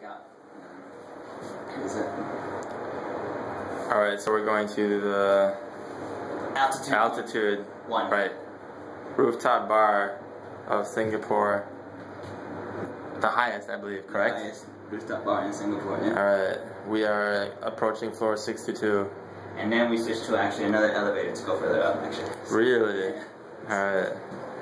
out. Cruise it. Alright, so we're going to the altitude 1. Right. Rooftop bar of Singapore. The highest, I believe, correct? The highest rooftop bar in Singapore, yeah. Alright, we are approaching floor 62. And then we switched to actually another elevator to go further up, actually. Really? Alright.